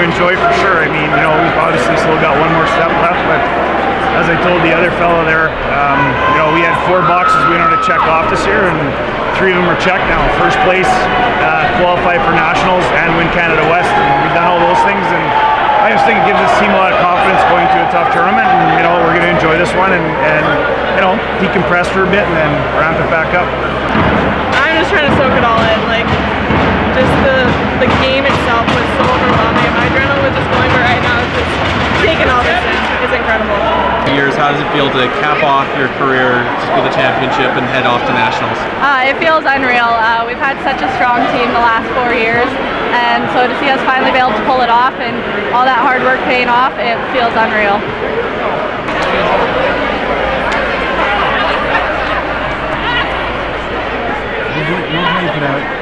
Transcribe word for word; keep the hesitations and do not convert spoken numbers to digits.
enjoy for sure. I mean, you know, we've obviously still got one more step left, but as I told the other fellow there, um, you know, we had four boxes we wanted to check off this year, and three of them are checked now. First place, uh, qualify for nationals, and win Canada West, and we've done all those things, and I just think it gives this team a lot of confidence going to a tough tournament, and you know, we're going to enjoy this one and, and you know, decompress for a bit and then ramp it back up. I'm just trying to soak it all in. Like, just the the game itself was so overwhelming. My adrenaline was just going, but right now it's just taking all this in. It's incredible. Years, how does it feel to cap off your career just with a championship and head off to nationals? Uh, it feels unreal. Uh, we've had such a strong team the last four years, and so to see us finally be able to pull it off and all that hard work paying off, it feels unreal. We'll, we'll make it out.